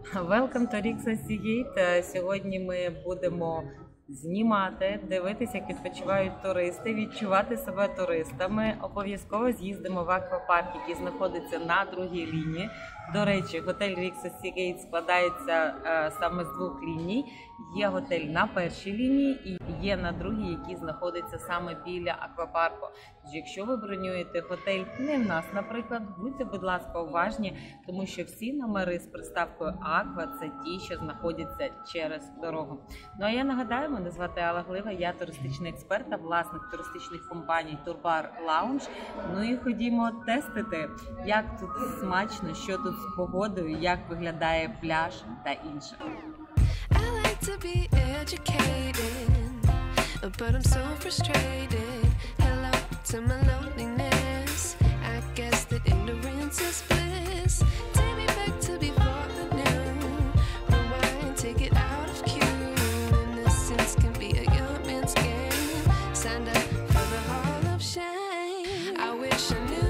Welcome to Rixos Seagate. Сьогодні ми будемо знімати, дивитися, як відпочивають туристи, відчувати себе туристами. Обов'язково з'їздимо в аквапарк, який знаходиться на другій лінії. До речі, готель Rixos Seagate складається саме з двох ліній. Є готель на першій лінії і є на другій, який знаходиться саме біля аквапарку. Тож, якщо ви бронюєте готель не в нас, наприклад, будьте, будь ласка, уважні, тому що всі номери з приставкою «Аква» – це ті, що знаходяться через дорогу. Ну а я нагадаю, мене звати Алла Глива, я туристичний експерт та власник туристичних компаній Турбар Лаунж. Ну і ходімо тестити, як тут смачно, що тут з погодою, як виглядає пляж та інше. To be educated, but I'm so frustrated. Hello to my loneliness. I guess that ignorance is bliss. Take me back to before I knew. Rewind, take it out of cue. Innocence can be a young man's game. Signed up for the hall of shame. I wish I knew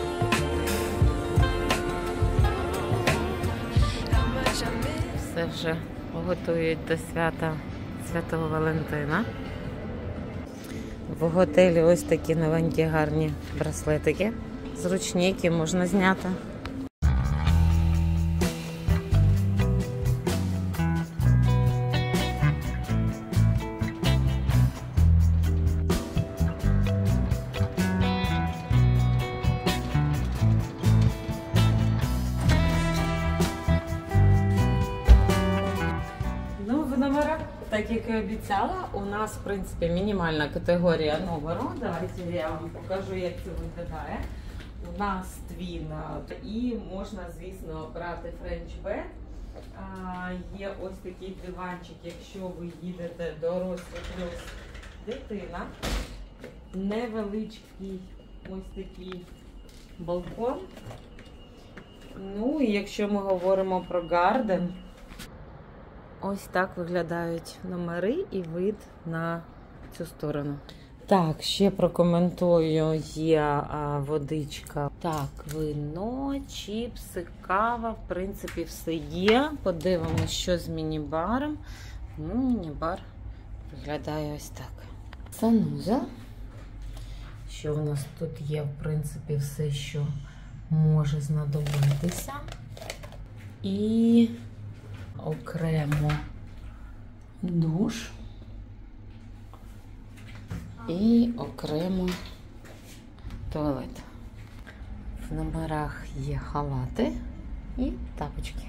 how much I miss. Все вже готують до свята Святого Валентина. В готелі ось такі новенькі гарні браслетики, зручні, які можна зняти. Так як і обіцяла, у нас, в принципі, мінімальна категорія номеру. Давайте я вам покажу, як це виглядає. У нас твін і можна, звісно, брати French bed. Є ось такий диванчик, якщо ви їдете дорослі плюс дитина. Невеличкий ось такий балкон. Ну і якщо ми говоримо про гарден, ось так виглядають номери і вид на цю сторону. Так, ще прокоментую, є водичка. Так, вино, чіпси, кава, в принципі, все є. Подивимося, що з міні-баром. Ну, міні-бар виглядає ось так. Санузел. Що в нас тут є, в принципі, все, що може знадобитися. І окремо душ і окремо туалет. В номерах є халати і тапочки.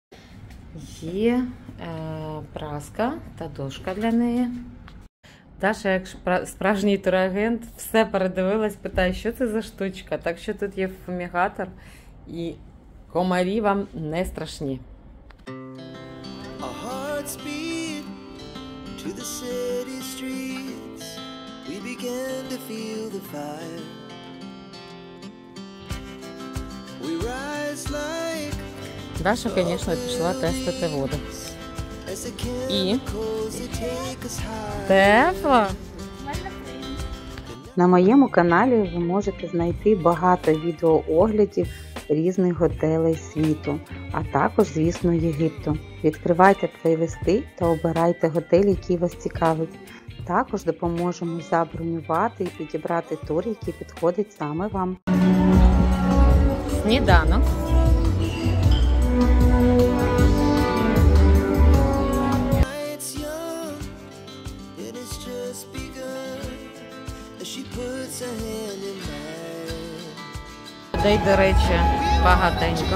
Є праска та дошка для неї. Даша, як справжній турагент, все передивилась, питає, що це за штучка. Так що тут є фумігатор і комарі вам не страшні. Speed to the city streets, we began to feel the fire. We rise like Даша, звісно, пішла тестити воду. І тепло. На моєму каналі ви можете знайти багато відеооглядів різних готелей світу, а також, звісно, Єгипту. Відкривайте плейлисти та обирайте готель, який вас цікавить. Також допоможемо забронювати і підібрати тур, який підходить саме вам. Сніданок. Людей, до речі, багатенько.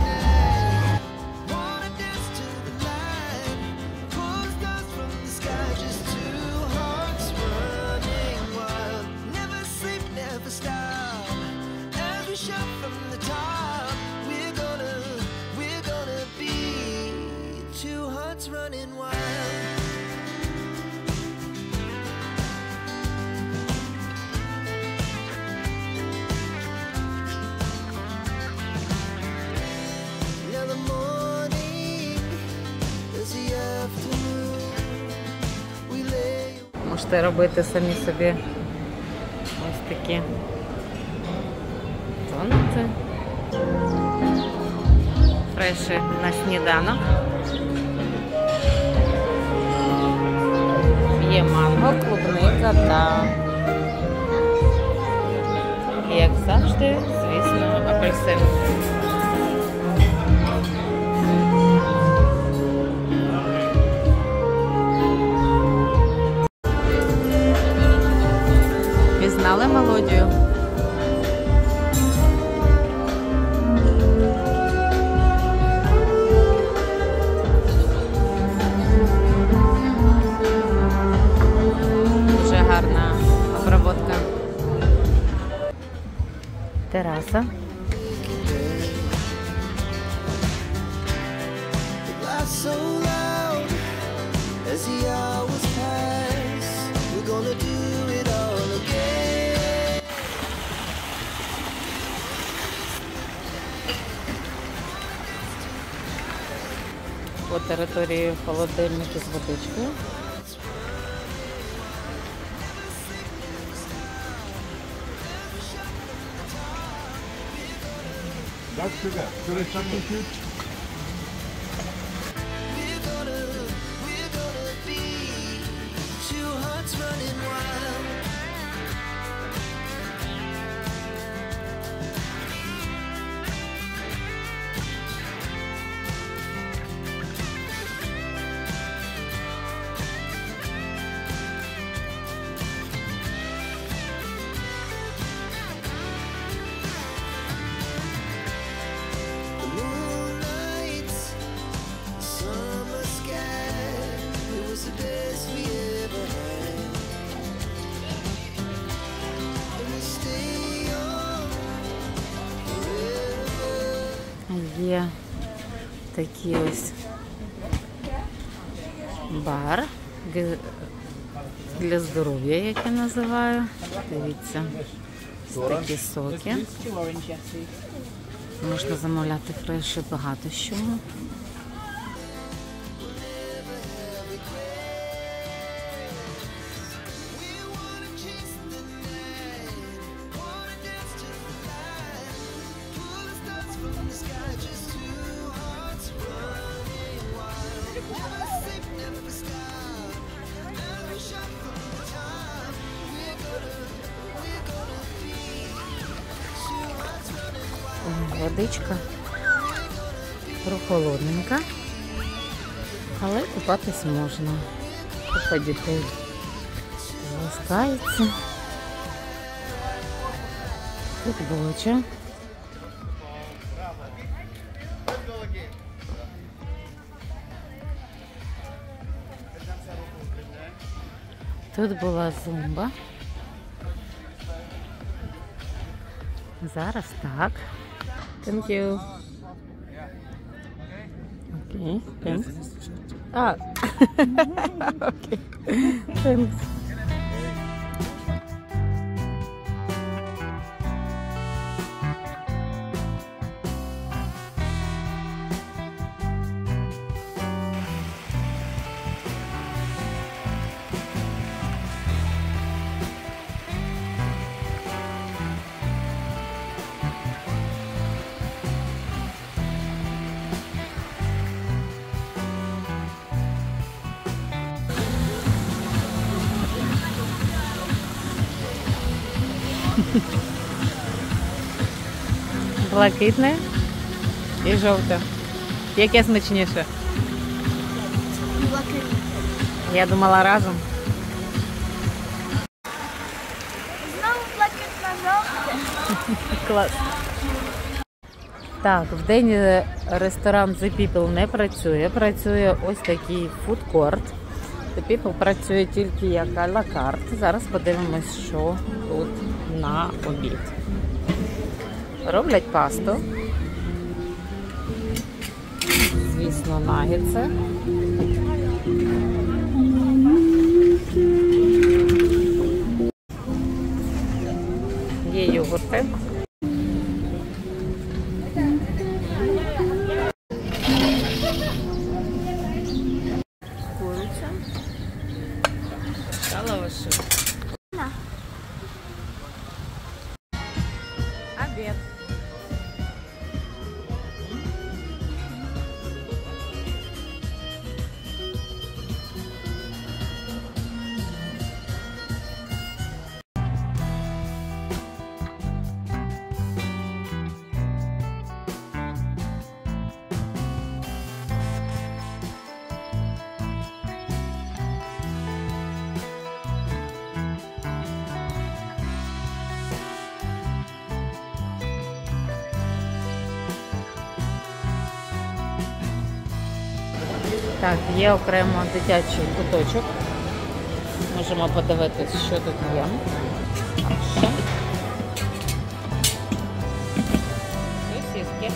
Можете робити самі собі ось такі тонути. Фреші на сніданок. Є манго, клубника та, як завжди, звісно, апельсин. Пізнали мелодію? Дуже гарна обробка. Тераса. So loud as the hours pass, we're gonna do it all again. По території холодильники з водичкою. That's sugar. Sugar substitute. We're gonna be two hearts running wild. The moonlight, summer sky, it was the best we ever had. And we stay young forever. Є такий ось бар для здоров'я, як я називаю. Дивіться, ось такі соки. Можна замовляти фреші багато з чого. Водичка прохолодненька, але купатись можна. Купа дітей ласкається. Тут боча. Тут була зумба. Зараз так. Thank you. Okay, thanks. Ah, okay, thanks. Блакитне і жовте. Яке смачніше? Блакитне. Я думала разом. Знову блакитно-жовте. Клас. Так, в день ресторан The People не працює. Працює ось такий фудкорт. The People працює тільки як а-ла карт. Зараз подивимось, що тут на обід. Роблять пасту. Звісно, нагетси. Є йогурти. Куриця. Та лаваши. Обід. Так, є окремо дитячий куточок. Можемо подивитись, що тут є. А ще сосиски,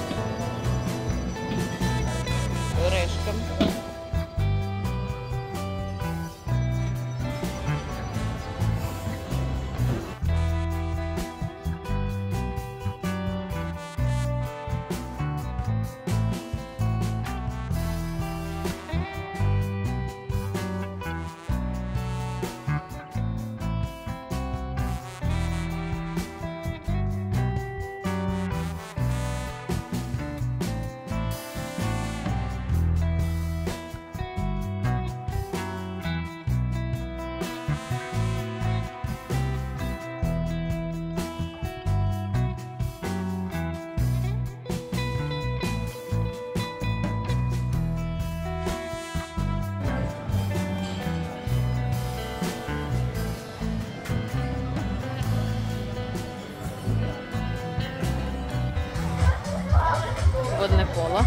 орешки. Водне поло.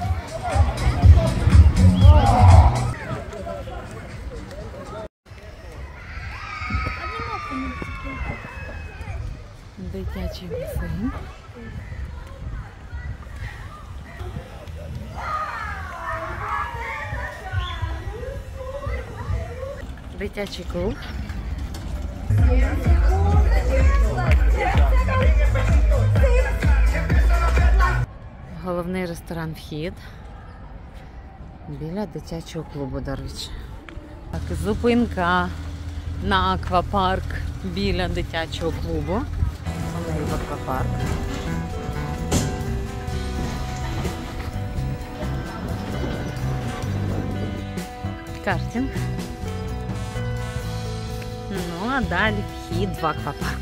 Дитячий басейн. Дитячий клуб. Головний ресторан «Вхід» біля дитячого клубу, до речі. Так, зупинка на аквапарк біля дитячого клубу. Малий аквапарк. Картинг. Ну, а далі вхід в аквапарк.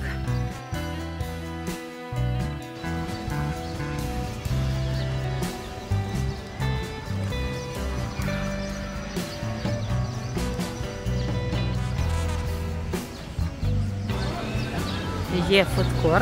Є фудкорт.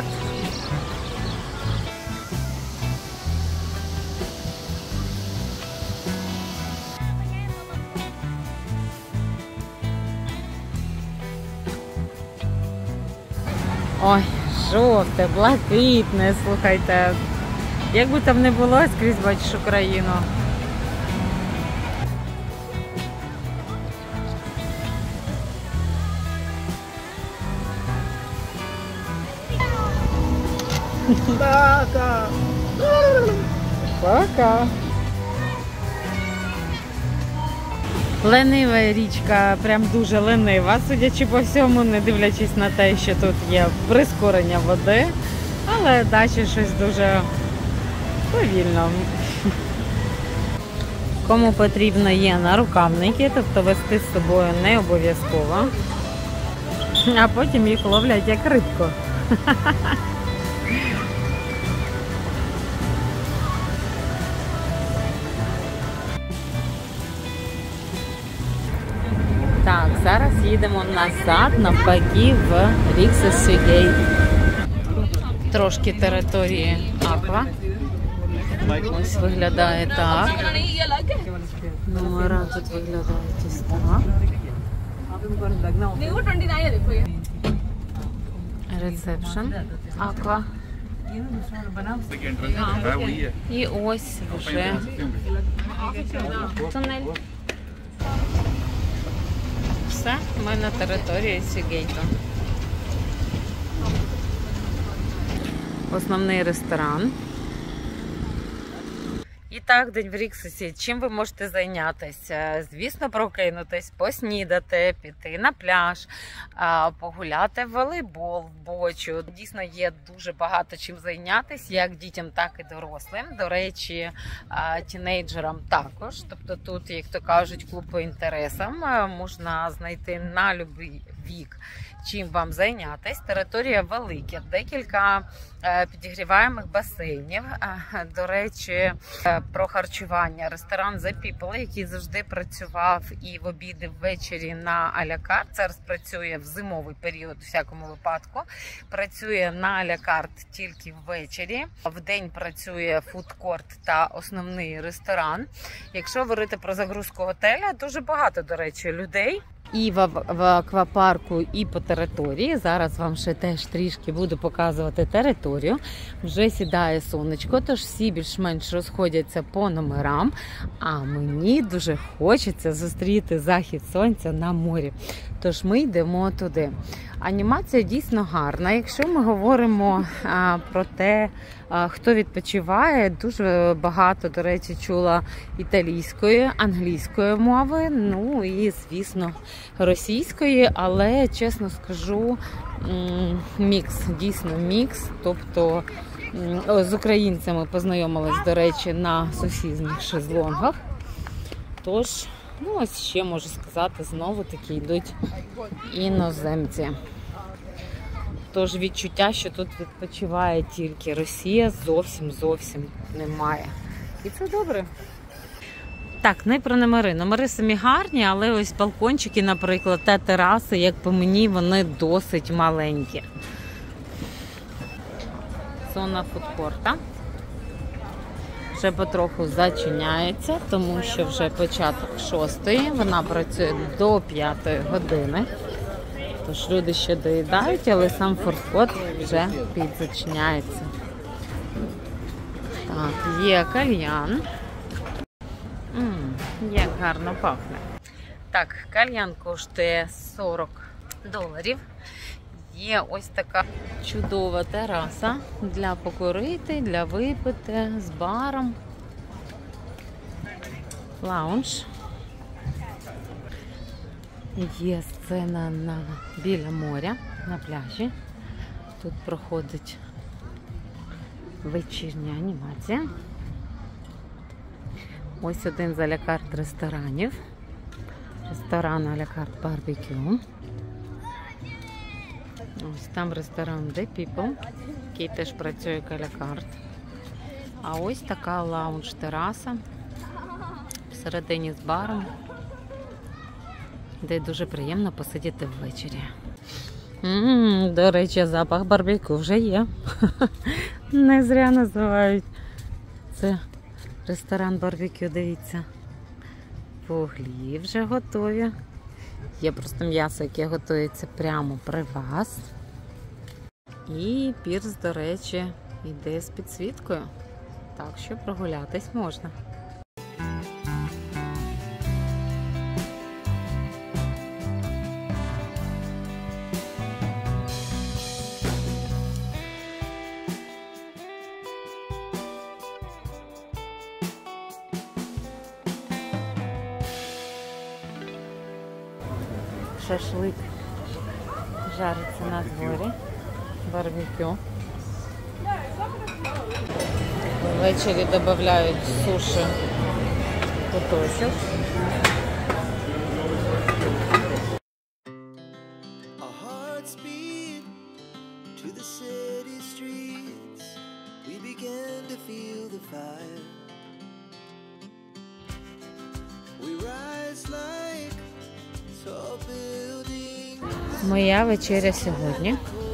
Ой, жовте, блакитне, слухайте. Як би там не було, скрізь бачиш Україну. Пока. Пока. Ленива річка, прям дуже ленива, судячи по всьому, не дивлячись на те, що тут є прискорення води, але далі щось дуже повільно. Кому потрібно є нарукавники, тобто вести з собою не обов'язково, а потім їх ловлять як рибку. Так, зараз їдемо назад, навпаки, в Ріксос-Сюгейт. Трошки території Аква. Ось виглядає так. Номера тут виглядають ось так. Ресепшн Аква. І ось вже тунель. Все, ми на території Сюгейту. Основний ресторан. І так, день в Ріксосі. Чим ви можете зайнятися? Звісно, прокинутись, поснідати, піти на пляж, погуляти в волейбол, в бочу. Дійсно, є дуже багато чим зайнятися, як дітям, так і дорослим. До речі, тінейджерам також. Тобто тут, як то кажуть, клуб по інтересам можна знайти на будь-який вік, чим вам зайнятися. Територія велика, декілька підігріваємих басейнів. До речі, про харчування. Ресторан The People, який завжди працював і в обіди ввечері на а-ля карт. Зараз працює в зимовий період, у всякому випадку. Працює на а-ля карт тільки ввечері. Вдень працює фудкорт та основний ресторан. Якщо говорити про загрузку готеля, дуже багато, до речі, людей. І в аквапарку, і по території. Зараз вам ще теж трішки буду показувати територію. Вже сідає сонечко, тож всі більш-менш розходяться по номерам. А мені дуже хочеться зустріти захід сонця на морі. Тож ми йдемо туди. Анімація дійсно гарна. Якщо ми говоримо про те, хто відпочиває, дуже багато, до речі, чула італійської, англійської мови, ну і, звісно, російської, але, чесно скажу, мікс, дійсно мікс, тобто з українцями познайомились, до речі, на сусідніх шезлонгах. Тож, ну ось ще можу сказати, знову таки йдуть іноземці. Тож відчуття, що тут відпочиває тільки Росія, зовсім немає. І це добре. Так, не про номери. Номери самі гарні, але ось балкончики, наприклад, та тераси, як по мені, вони досить маленькі. Зона фудкорта. Вже потроху зачиняється, тому що вже початок 6-ї. Вона працює до 5-ї години. Тож люди ще доїдають, але сам фудкорт вже підзачиняється. Так, є кальян. Як гарно пахне. Так, кальян коштує $40. Є ось така чудова тераса для покурити, для випити, з баром. Лаунж. Є сцена біля моря, на пляжі. Тут проходить вечірня анімація. Ось один з а-ля карт ресторанів. Ресторан а-ля карт барбекю. Ось там ресторан The People, який теж працює як а-ля карт. А ось така лаунж-тераса всередині з баром, де дуже приємно посидіти ввечері. До речі, запах барбекю вже є. Не зря називають це ресторан барбекю, дивіться. Вуглі вже готові. Є просто м'ясо, яке готується прямо при вас. І пірс, до речі, йде з підсвіткою. Так що прогулятись можна. Шашлик жариться на дворі, барбекю. Ввечері додають суші куточок. Our hearts beat to the city streets. We began to feel the fire. We rise like tall buildings. Моя вечеря сьогодні.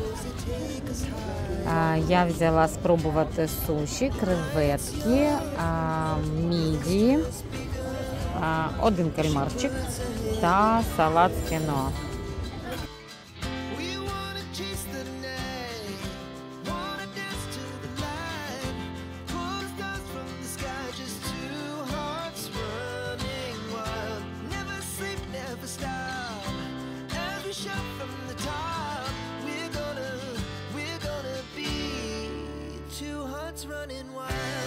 Я взяла спробувати суші, креветки, мідії, один кальмарчик та салат з кіно. We wanna chase the night, wanna dance to the light. Pull the stars from the sky, just two hearts running wild. Never sleep, never stop. As we shout from the top, we're gonna be two hearts running wild.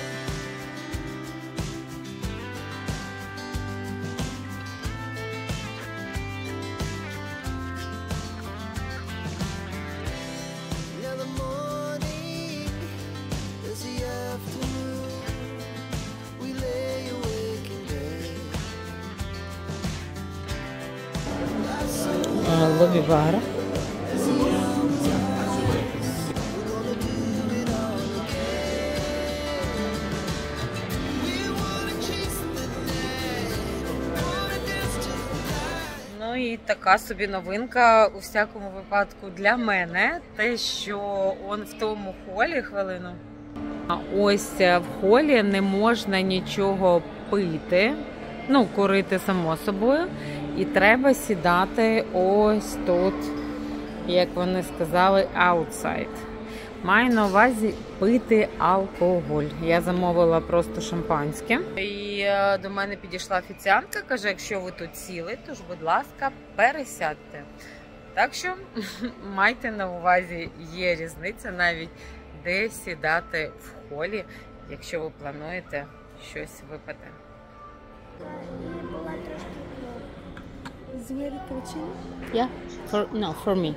лобі-бар. Ну і така собі новинка у всякому випадку для мене, те, що он в тому холі, хвилину. А ось в холі не можна нічого пити, ну, курити само собою, і треба сідати ось тут, як вони сказали, outside. Маю на увазі пити алкоголь. Я замовила просто шампанське. І до мене підійшла офіціантка, каже, якщо ви тут сіли, то ж, будь ласка, пересядьте. Так що майте на увазі, є різниця навіть, де сідати в холі, якщо ви плануєте щось випити. Yeah, for me.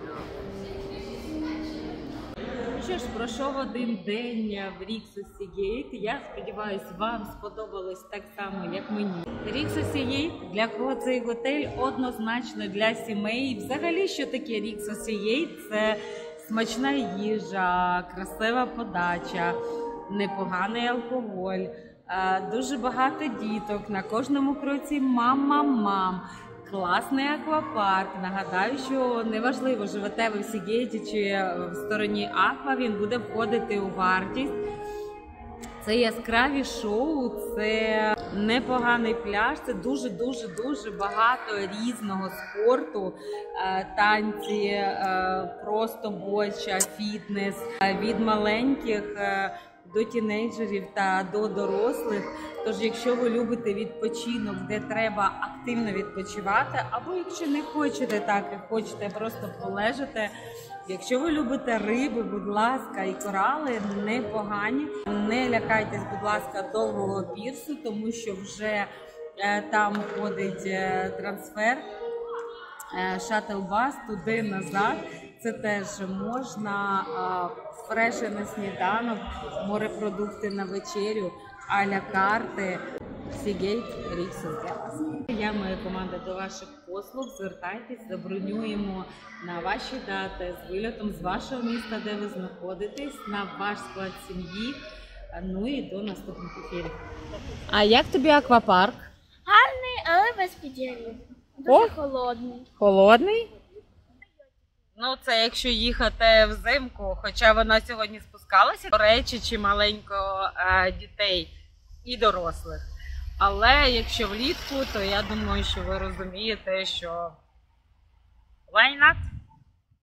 Що ж, пройшов один день в Rixos Seagate. Я сподіваюся, вам сподобалось так само, як мені. Rixos Seagate, для кого цей готель? Однозначно для сімей. Взагалі, що таке Rixos Seagate? Це смачна їжа, красива подача, непоганий алкоголь, дуже багато діток, на кожному кроці мам. Класний аквапарк. Нагадаю, що неважливо, живете ви в Сігейті чи в стороні Аква, він буде входити у вартість. Це яскраві шоу, це непоганий пляж, це дуже багато різного спорту, танці, просто боча, фітнес, від маленьких до тінейджерів та до дорослих. Тож, якщо ви любите відпочинок, де треба активно відпочивати, або якщо не хочете так і хочете просто полежати, якщо ви любите риби, будь ласка, і корали непогані. Не лякайтесь, будь ласка, довгого пірсу, тому що вже там ходить трансфер, шаттл-бас туди-назад. Це теж можна, фреші на сніданок, морепродукти на вечерю, а-ля карти. Seagate Rixos для вас. Я, моя команда до ваших послуг. Звертайтесь, забронюємо на ваші дати з вильотом з вашого міста, де ви знаходитесь, на ваш склад сім'ї. Ну і до наступних ефірів. А як тобі аквапарк? Гарний, але без підігріву. Дуже холодний. Холодний? Ну, це якщо їхати взимку, хоча вона сьогодні спускалася, до речі, чи маленько дітей і дорослих. Але якщо влітку, то я думаю, що ви розумієте, що why not?